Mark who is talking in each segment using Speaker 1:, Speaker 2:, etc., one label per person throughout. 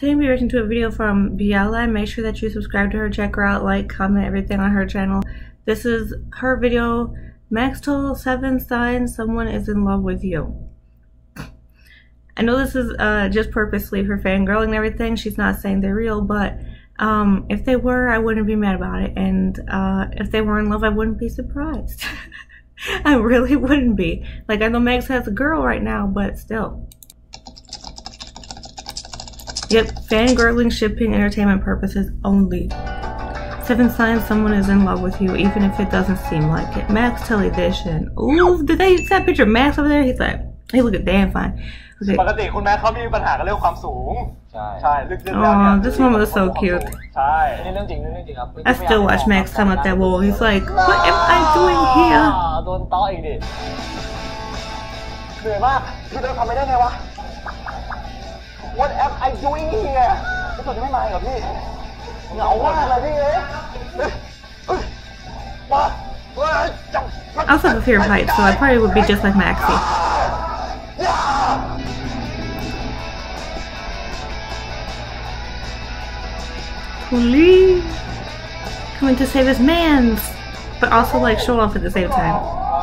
Speaker 1: Today we're reacting to a video from Biella. Make sure that you subscribe to her, check her out, like, comment, everything on her channel. This is her video. Max told 7 signs someone is in love with you. I know this is just purposely for fangirling and everything. She's not saying they're real, but if they were, I wouldn't be mad about it. And if they were in love, I wouldn't be surprised. I really wouldn't be. Like, I know Max has a girl right now, but still. Yep, fangirling, shipping, entertainment purposes only. 7 signs someone is in love with you, even if it doesn't seem like it. Max Television. Ooh, did they see that picture of Max over there? He's like, he look damn fine. Okay.
Speaker 2: ปกติคุณแม่เขามีปัญหากับเรื่องความสูงใช่ลึกๆแล้วเนี่ย
Speaker 1: Oh, this one was so cute.
Speaker 2: ใช่นี่เรื่องจริงครับ
Speaker 1: I still watch Max come at that wall. He's like, what am I doing here?
Speaker 2: โดนต้ออีกดิเหนื่อยมากพี่เดินทำไม่ได้ไงวะ What am I doing here พี่ตัวจะไม่มาเหรอพี่เหงามากเลยพี่เอ้ยมา
Speaker 1: I also have a fear of heights, so I probably would be just like Maxie. Police coming to save his mans, but also like show off at the same time.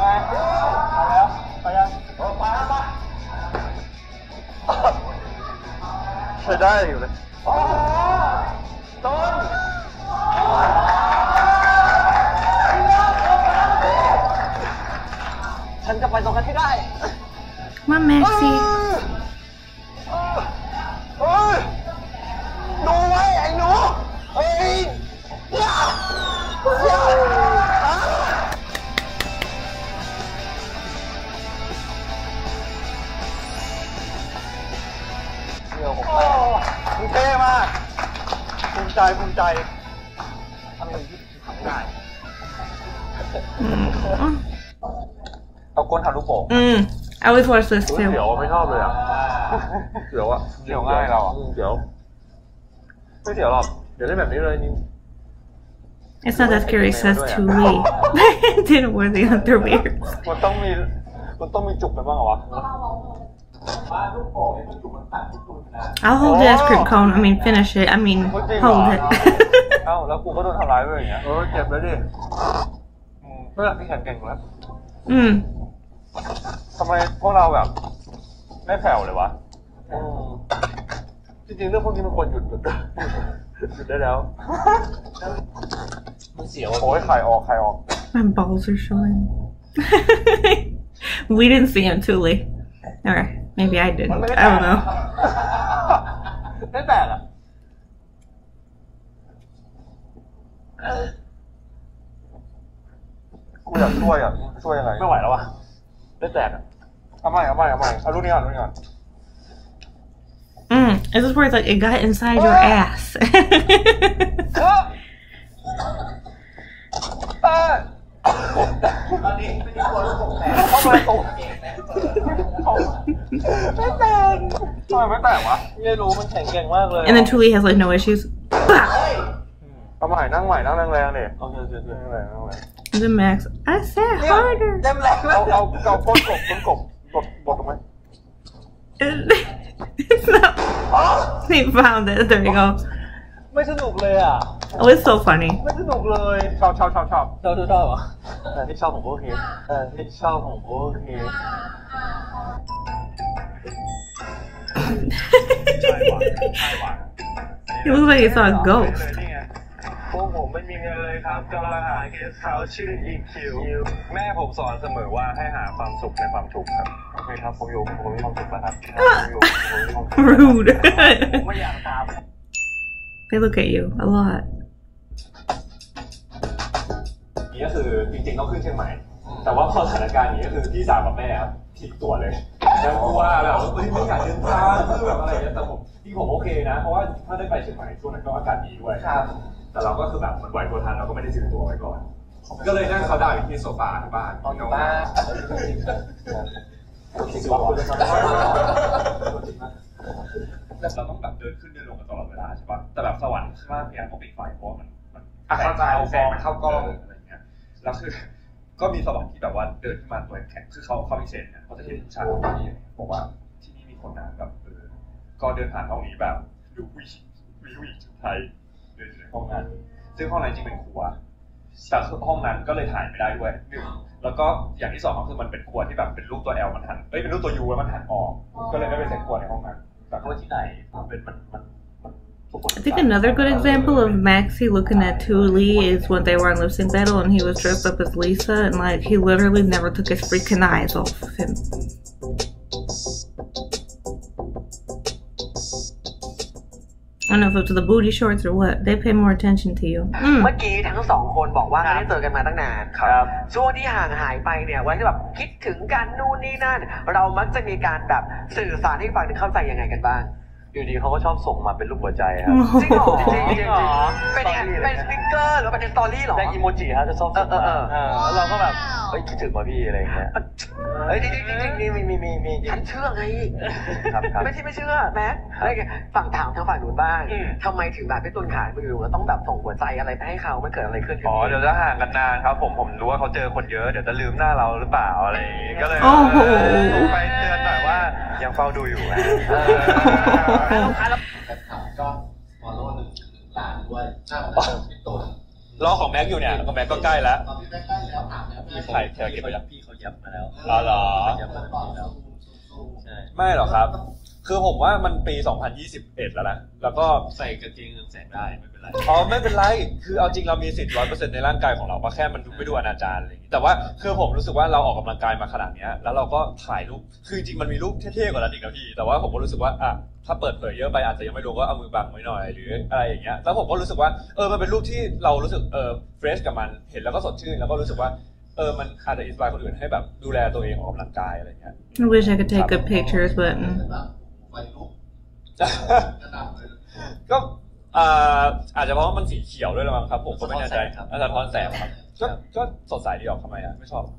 Speaker 2: ใช้ได้อยู่เลยต้นฉันจะไปตรงนั้นให้ได้
Speaker 1: Come on, Maxie.
Speaker 2: ดูไว้ไอ้หนูเฮ้ยเท่มากภูมิใจทำอย่างที่ทำได้เอาก้นทำลูกโป่ง
Speaker 1: I always watch this too.
Speaker 2: เดี๋ยวไม่ชอบเลยอ่ะเดี๋ยวอ่ะเดี๋ยวง่ายเราอ่ะเดี๋ยวไม่เดี๋ยวหรอกเดี๋ยวได้แบบนี้เลยนี่
Speaker 1: It's not that scary, it says to Lee. Didn't wear the underwear.
Speaker 2: มันต้องมีจุกไปบ้างเหรอวะ
Speaker 1: I'll hold the ice cream cone. I mean, finish it. I mean, hold it.
Speaker 2: เอ้าแล้วกูก็โดนทำร้ายด้วยอย่างเงี้ยเจ็บแล้วดิเพื่อนพี่แข็งเก่งแล้วทำไมพวกเราแบบไม่แผ่วเลยวะจริงๆเรื่องพวกนี้มันควรหยุดได้แล้วมันเสียวโอ้ยไข่ออก
Speaker 1: My balls are showing. We didn't see him, Tuli. Or maybe I didn't. I don't know.
Speaker 2: ไม่แตกอ่ะกูอยากช่วยยังไงไม่ไหวแล้วอ่ะได้แตกอ่ะเอาใหม่เอาลูกนี้ก่อน
Speaker 1: Is this where it's like it got inside your ass?
Speaker 2: ตอนนี้ไม่ได้กลัวลูกโป่งแตกเข้ามาตกไม่แตกทำไมไม่แตกวะไม่รู้มันแข็งแกร่งมากเลย
Speaker 1: And then Tuli has like no issues.
Speaker 2: เอาใหม่นั่งแรงๆดิโอเคนั่งแรง
Speaker 1: And then Max, I said harder.
Speaker 2: เอาก้นกบตรงไหม
Speaker 1: He found it. There you go.
Speaker 2: ไม่สนุกเลยอ่ะ
Speaker 1: Oh, it's so funny.
Speaker 2: ไม่สนุกเลยชอบเหรอที่ชอบผมโอเคที่ชอบผมโอเค
Speaker 1: He looks like he saw a ghost.
Speaker 2: พวกผมไม่มีเงินเลยครับกำลังหาเกสเขาชื่อ EQ แม่ผมสอนเสมอว่าให้หาความสุขในความทุกข์ครับโอเคครับผมมีความสุขนะครับ
Speaker 1: Rude.
Speaker 2: ผมไม่อยากตาม
Speaker 1: They look at you a lot.
Speaker 2: นี่ก็คือจริงๆต้องขึ้นเชียงใหม่แต่ว่าพอสถานการณ์นี้ก็คือพี่สาวกับแม่ทิ้งตัวเลยแล้วกลัวแบบไม่อยากเดินทางแบบอะไรอย่างเงี้ยแต่ผมโอเคนะเพราะว่าถ้าได้ไปเชียงใหม่ช่วงนั้นก็อากาศดีด้วยแต่เราก็คือแบบมันไหวตัวทันเราก็ไม่ได้ซื้อตัวไว้ก่อนก็เลยนั่งเขาดาวอยู่ที่โซฟาที่บ้านอยู่บ้านเราต้องแบบเดินขึ้นเดินลงกันตลอดเวลาใช่ปะแต่แบบสวรรค์ข้างล่างเนี่ยเขาปิดไฟเพราะมันเข้าใจแสงมันเข้ากล้องอะไรอย่างเงี้ยแล้วคือก็มีสวรรค์ที่แบบว่าเดินขึ้นมาตัวแข็งคือเขามีเซนเนี่ยเขาจะเห็นผู้ชายคนนี้บอกว่าที่นี่มีคนนะแบบก็เดินผ่านห้องนี้แบบดูผู้หญิงมีผู้หญิงชุดไทยเดินอยู่ในห้องนั้นซึ่งห้องนั้นจริงเป็นครัวแต่ห้องนั้นก็เลยถ่ายไม่ได้ด้วยหนึ่งแล้วก็อย่างที่สองก็คือมันเป็นครัวที่แบบเป็นรูปตัว L มันหันเป็นรูปตัว U แล้วมันหันออกก็เลยไม่เป็นเซ็ตครัวในห้องนั้นแต่ว่าที่ไหนเป็นมัน
Speaker 1: I think another good example of Maxi looking at Tuli is when they were on Lip Sync Battle and he was dressed up as Lisa and like he literally never took his freaking eyes off of him. I don't know if it was the booty shorts or what. They pay more attention to you.
Speaker 3: เมื่อกี้ทั้งสองคนบอกว่าไม่ได้เจอกันมาตั้งนานช่วงที่ห่างหายไปเนี่ยวันที่แบบคิดถึงกันนู่นนี่นั่นเรามักจะมีการแบบสื่อสารให้ฟังถึงเข้าใจยังไงกันบ้างอยู่ดีเขาก็ชอบส่งมาเป็นรูปหัวใจครับจริงเหรอจริงเหรอเป็นสติ๊กเกอร์หรือเป็นสตอรี่หรอเป็นอีโมจิฮะจะชอบแล้วเราก็แบบเฮ้ยคิดถึงมาพี่อะไรอย่างเงี้ยเฮ้ยจริงมีฉันเชื่อไงครับไม่เชื่อแม็กฝั่งถามทางฝั่งนู้นบ้างทำไมถึงแบบพี่ตุลขายมาอยู่แล้วต้องแบบส่งหัวใจอะไรไปให้เขามันเกิดอะไรขึ้นอ๋อเดี๋ยวจะห่างกันนานครับผมรู้ว่าเขาเจอคนเยอะเดี๋ยวจะลืมหน้าเราหรือเปล่าอะไรอย่างงี้ก็เลยส่งไปเตือนหน่อยว่ายังเฝ้าดูอยู่
Speaker 4: ก็ฟอลโล่1 ล้านด้วยพี่ตุล
Speaker 2: รอของแม็กอยู่เนี่ยของแม็กก็ใกล้แล้ว
Speaker 4: ตอนพี่แม็กใกล้แล้วถามแล้ว
Speaker 2: พี่ใครเก็บไปแล้ว
Speaker 5: พี่เขายับมาแล้ว
Speaker 2: เหรอ
Speaker 5: ยับมาแล้วใช่
Speaker 2: ไม่หรอกครับคือผมว่ามันปี2021แล้วนะแล้วก็
Speaker 5: ใส่กางเกงแสงได้ไม่เป็นไร
Speaker 2: ไม่เป็นไรคือเอาจริงเรามีสิทธิ์ 100% ในร่างกายของเราก็แค่มันไม่ดูอนาจารอะไรอย่างนี้แต่ว่าคือผมรู้สึกว่าเราออกกำลังกายมาขนาดนี้แล้วเราก็ถ่ายรูปคือจริงมันมีรูปเท่ๆกว่านั้นอีกนะพี่แต่ว่าผมก็รู้สึกว่าถ้าเปิดเผยเยอะไปอาจจะยังไม่รู้ก็เอามือบังไว้หน่อยหรืออะไรอย่างเงี้ยแล้วผมก็รู้สึกว่ามันเป็นรูปที่เรารู้สึกเฟรชกับมันเห็นแล้วก็สดชื่นแล้วก็รู้สึกว่ามันอาจจะอินสไปร์คนอื่นให้แบบดูแลตัวเองออกกำลังกายอะไรเงี้ย
Speaker 1: I wish I could take good pictures but
Speaker 2: ก็อาจจะเพราะว่ามันสีเขียวด้วยหรือเปล่าครับผมก็ไม่แน่ใจอาจารย์พรแสงครับก็สดใสดีออกทำไมไม่ชอบ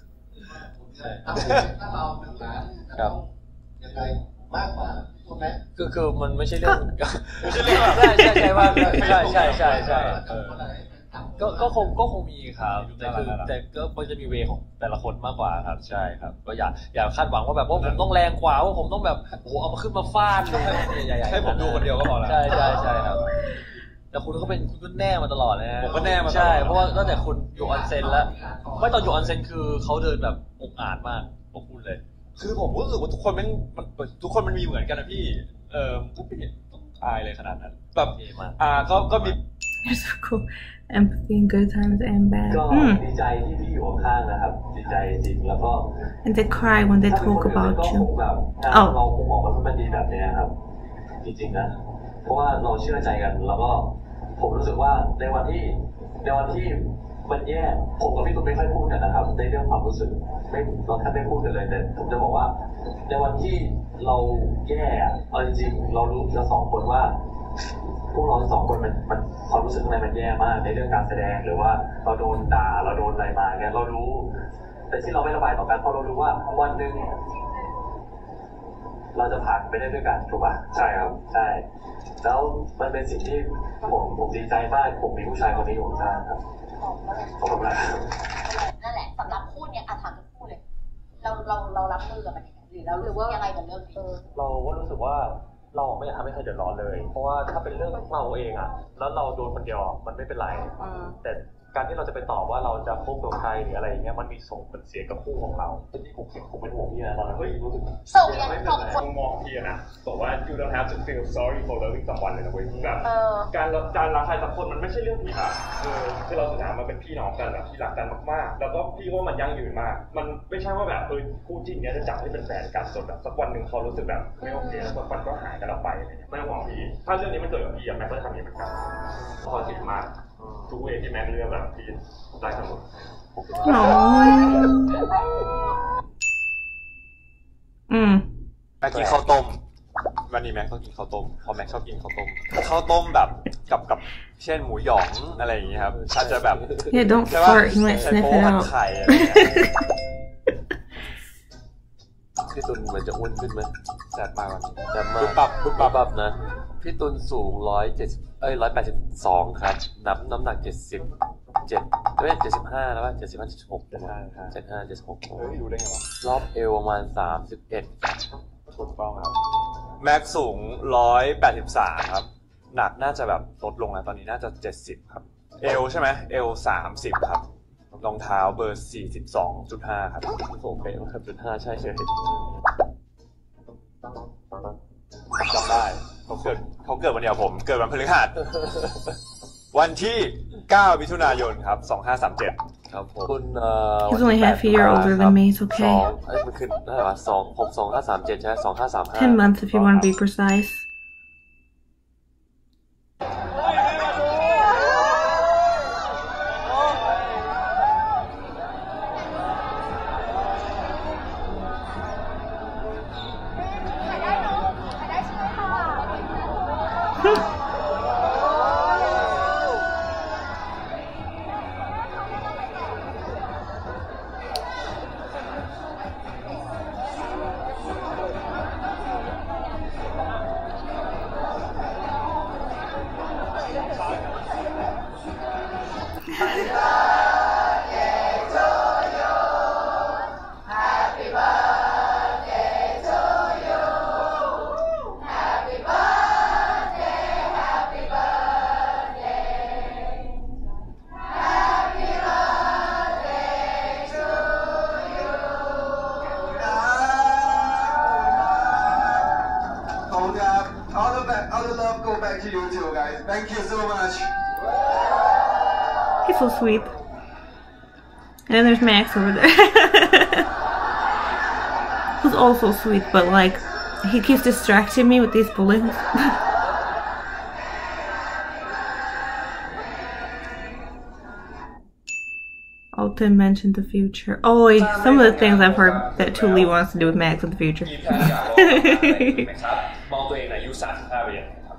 Speaker 4: ถ้าเรา1 ล้านยังไงมากกว่าถูกไหม
Speaker 5: คือมันไม่ใช่เรื่องใช่ว่าใช่ก็คงมีครับแต่ก็มันจะมีเวของแต่ละคนมากกว่าครับใช่ครับก็อย่าคาดหวังว่าแบบว่าผมต้องแรงกว่าว่าผมต้องแบบโอ้เอามาขึ้นมาฟาดเลยใหญ่ๆ
Speaker 2: ให้ผมดูคนเดียวก็พอแล้ว
Speaker 5: ใช่ครับแต่คุณก็เป็นคุณแน่มาตลอดนะ
Speaker 2: ผมก็แน่มา
Speaker 5: ใช่เพราะว่าตั้งแต่คุณอยู่ออนเซ็นแล้วไม่ตอนอยู่ออนเซ็นคือเขาเดินแบบองอาจมากผมพูดเลย
Speaker 2: คือผมรู้สึกว่าทุกคนมันมีเหมือนกันนะพี่ก็ไม่เห็นต้องอายเลยขนาดนั้นแบบก็มี
Speaker 1: You're so cool. Empathy in good times and bad.
Speaker 3: ก็ดีใจที่พี่อยู่ข้างนะครับดีใจจริงแล้วก็
Speaker 1: And they cry when they talk about you.
Speaker 3: เราคงมองว่ามันดีแบบนี้ครับจริงๆนะเพราะว่าเราเชื่อใจกันแล้วก็ผมรู้สึกว่าในวันที่มันแย่ผมกับพี่ตุ้มไม่ค่อยพูดกันนะครับในเรื่องความรู้สึกเราแทบไม่พูดกันเลยแต่ผมจะบอกว่าในวันที่เราแย่เอาจริงๆเรารู้กัน2 คนว่าพวกเรา2 คนมันความรู้สึกอะไรมันแย่มากในเรื่องการแสดงหรือว่าเราโดนด่าเราโดนอะไรมาเนี่ยเรารู้แต่ที่เราไม่ระบายต่อกันเพราะเรารู้ว่าวันหนึ่งเราจะผ่านไปได้ด้วยกันถูกป่ะใช่ครับใช่แล้วมันเป็นสิ่งที่ผมดีใจมากผมมีผู้ชายคนนี้อยู่ข้างครับขอบคุณมาก
Speaker 6: นั่นแหละสำหรับคู่เนี่ยถามทุกคู่เลยเรารับมือกับมันยังไงหรือเรารู้ว่ายังไงกับเรื่องนี้
Speaker 3: เราก็รู้สึกว่าเราไม่อยากทำให้ใครเดือดร้อนเลยเพราะว่าถ้าเป็นเรื่องเราเองแล้วเราโดนคนเดียวมันไม่เป็นไรแต่การที่เราจะไปตอบว่าเราจะพุ่งกับใครหรืออะไรอย่างเงี้ยมันมีส่งผลเสียกับคู่ของเราที่ผมเป็นห่วงพี่นะตอนนั้นก็รู้สึก
Speaker 6: ส่งยังส่ง
Speaker 2: คนมองพี่นะบอกว่า you don't have to feel sorry for loving someone เลยนะเว้ยแบบการรักใครสักคนมันไม่ใช่เรื่องผิดคือเราสุดท้ายมันเป็นพี่น้องกันแบบที่รักกันมากๆแล้วก็พี่ว่ามันยั่งยืนมากมันไม่ใช่ว่าแบบคู่จริงเนี้ยจะจับให้เป็นแฟนกันจนแบบสักวันหนึ่งเขารู้สึกแบบไม่โอเคแล้วสักวันก็หายกันออกไปอะไรเงี้ยไม่ต้องห่วงพี่ถ้าเรื่องนี้มันเกิดกับพี่แม็กก็ทำอย่างนี้เหมือนกันพอสิมากทุกเวทีแม็กเลือกแบบที่ได้ทั้งหมด
Speaker 1: เมื่
Speaker 2: อกี้ข้าวต้มวันนี้แม็กก็กินข้าวต้มพอแม็กชอบกินข้าวต้มแบบกับเช่นหมูหยองอะไรอย่างเงี้ยครับอาจจะแบบ
Speaker 1: Yeah don't fart he might sniff it out
Speaker 2: ไข่
Speaker 5: พี่ตุลเหมือนจะอ้วนขึ้นไหม
Speaker 2: แซ่บมากวันนี้
Speaker 5: แซ่บมากปั๊บนะพี่ตุลสูง182ครับน้ำหนัก75แล้วว่า76
Speaker 2: ดูได้ไงวะ
Speaker 5: รอบเอวประมาณ31ครับ
Speaker 2: ถูกต้องครับแม็กสูง183ครับหนักน่าจะแบบลดลงแล้วตอนนี้น่าจะ70ครับเอลใช่ไหมเอล30ครับรองเท้าเบอร์42.5ครับโอเคครับ0.5ใช่เลยจำได้เขาเกิดวันเดียวผมเกิดวันพฤหัสวันที่9มิถุนายนครับ2537ครับผมคุณ
Speaker 1: He's only half a year older than me. It's okay.
Speaker 2: มันคือเท่าไหร่วะ2537ใช่ไหม2535
Speaker 1: 10 months if you want to be precise.
Speaker 7: All the love go back to you too, guys. Thank you so much.
Speaker 1: He's so sweet. And then there's Max over there. Who's also sweet, but like, he keeps distracting me with these balloons. Alton mentioned the future. Oh, some of the things I've heard that Tuli wants to do with Max in the future.
Speaker 2: มองตัวเองอายุ35ปีครับ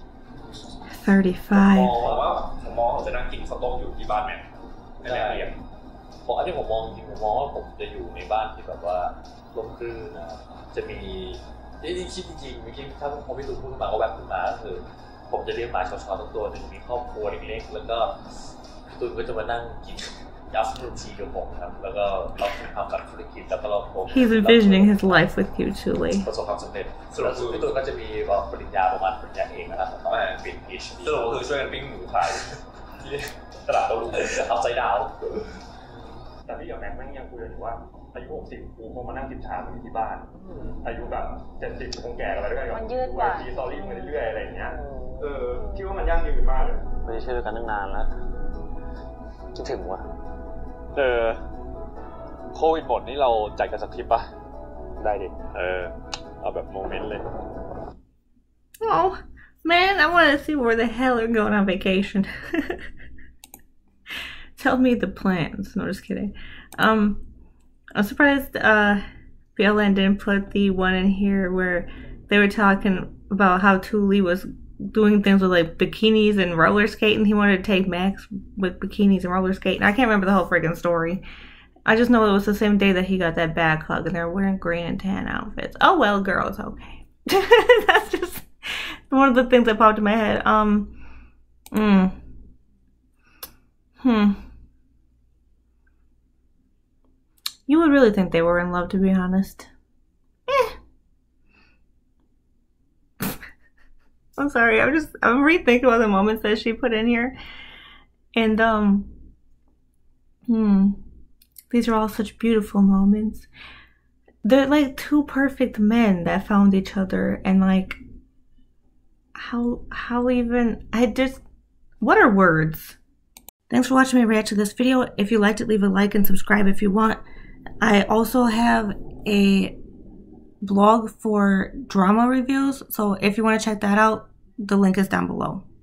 Speaker 1: 35.
Speaker 2: ผมมองเขาจะนั่งกินข้าวต้มอยู่ที่บ้านแม่ในแม่เลี้ยงผมอันนี้ผมมองจริงผมมองว่าผมจะอยู่ในบ้านที่แบบว่าร่มรื่นนะจะมีคิดจริงๆเมื่อกี้ถ้าผมพี่ตูนพูดขึ้นมาก็แบบขึ้นมาก็คือผมจะเลี้ยงหมาชอๆทั้งตัวหนึ่งมีครอบครัวเล็กๆแล้วก็พี่ตูนก็จะมานั่งกินยาสมุนชีกับผมครับแล้วก็เราทำกับธุรกิจแล้วก็เรา
Speaker 1: He's envisioning his life with you, Tuli.
Speaker 2: ประสบความสำเร็จสรุปคือพี่ตูนก็จะมีปริญญาประมาณปริญญาเอกนะครับต่อมาเป็น PhD สรุปคือช่วยกันปิ้งหมูขายที่ตลาดโต้รุ่งเอาใจดาวแต่พี่กับแม็กแม่งยังคุยกันอยู่ว่าอายุ60กูคงมานั่งกินชาอยู่ที่บ้านอายุแบบ70คงแก่กันไปด้วยกันมันยืดกว่าทีสตอรี่มันเรื่อยๆอะไรอย่างเงี้ยคิดว่ามันยั่งยืนมากเลยไม่ได้เชื่อกันตั้งนานแล้วคิดถึงวะโควิดหมดนี่เราจัดกันสักทริปป่ะได้ดิเอาแบบโมเมนต์เลย
Speaker 1: Oh man, I want to see where the hell you're going on vacation. Tell me the plans. No, just kidding. I'm surprised BLN didn't put the one in here where they were talking about how Tuli was doing things with like bikinis and roller skating. He wanted to take Max with bikinis and roller skating. I can't remember the whole freaking story. I just know it was the same day that he got that back hug and they're wearing green and tan outfits. Oh well, girls, okay. That's just one of the things that popped in my head. You would really think they were in love, to be honest. I'm sorry, I'm rethinking all the moments that she put in here. And these are all such beautiful moments. They're like two perfect men that found each other, and like how even what are words? Thanks for watching me react to this video. If you liked it, leave a like and subscribe if you want. I also have a blog for drama reviews, so if you want to check that out, the link is down below.